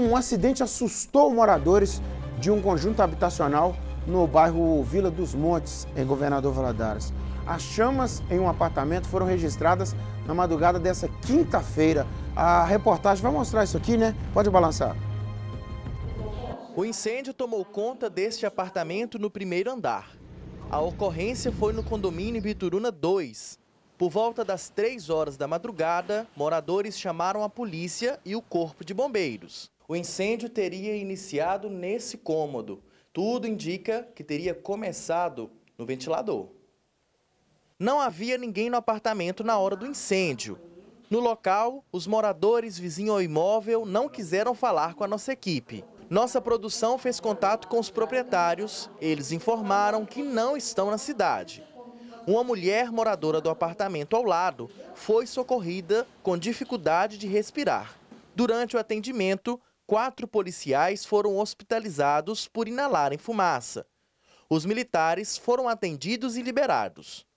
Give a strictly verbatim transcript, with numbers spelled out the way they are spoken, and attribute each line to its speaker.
Speaker 1: Um acidente assustou moradores de um conjunto habitacional no bairro Vila dos Montes, em Governador Valadares. As chamas em um apartamento foram registradas na madrugada dessa quinta-feira. A reportagem vai mostrar isso aqui, né? Pode balançar.
Speaker 2: O incêndio tomou conta deste apartamento no primeiro andar. A ocorrência foi no condomínio Bituruna dois. Por volta das três horas da madrugada, moradores chamaram a polícia e o corpo de bombeiros. O incêndio teria iniciado nesse cômodo. Tudo indica que teria começado no ventilador. Não havia ninguém no apartamento na hora do incêndio. No local, os moradores vizinhos ao imóvel não quiseram falar com a nossa equipe. Nossa produção fez contato com os proprietários. Eles informaram que não estão na cidade. Uma mulher moradora do apartamento ao lado foi socorrida com dificuldade de respirar. Durante o atendimento, quatro policiais foram hospitalizados por inalarem fumaça. Os militares foram atendidos e liberados.